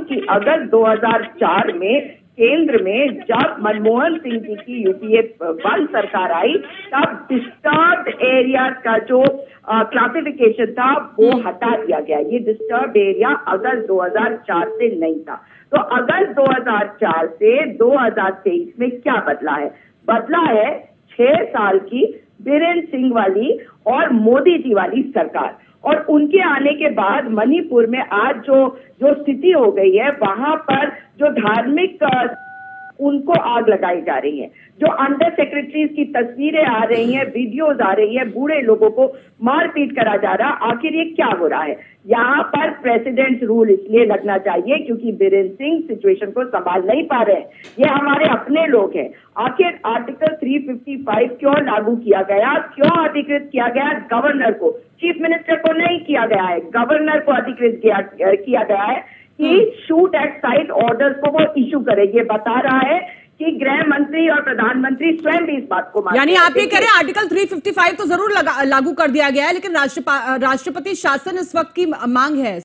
कि अगस्त 2004 में केंद्र में जब मनमोहन सिंह जी की यूपीए वन सरकार आई, तब डिस्टर्ब्ड एरिया का जो क्लासिफिकेशन था वो हटा दिया गया। ये डिस्टर्ब्ड एरिया अगस्त 2004 से नहीं था। तो अगस्त 2004 से 2023 में क्या बदला है? बदला है 6 साल की बीरेन सिंह वाली और मोदी जी वाली सरकार। और उनके आने के बाद मणिपुर में आज जो स्थिति हो गई है, वहां पर जो धार्मिक उनको आग लगाई जा रही है, जो अंडर सेक्रेटरीज की तस्वीरें आ रही हैं, वीडियोस आ रही है, बूढ़े लोगों को मारपीट करा जा रहा। आखिर ये क्या हो रहा है? यहाँ पर प्रेसिडेंट रूल इसलिए लगना चाहिए क्योंकि बीरेन सिंह सिचुएशन को संभाल नहीं पा रहे हैं। ये हमारे अपने लोग हैं। आखिर आर्टिकल 355 क्यों लागू किया गया? क्यों अधिकृत किया गया? गवर्नर को, चीफ मिनिस्टर को नहीं किया गया है, गवर्नर को अधिकृत किया गया है कि शूट एट साइट ऑर्डर्स को वो इशू करे। ये बता रहा है कि गृह मंत्री और प्रधानमंत्री स्वयं भी इस बात को मानते हैं। यानी आप ये कह रहे हैं आर्टिकल 355 तो जरूर लागू कर दिया गया है, लेकिन राष्ट्रपति शासन इस वक्त की मांग है।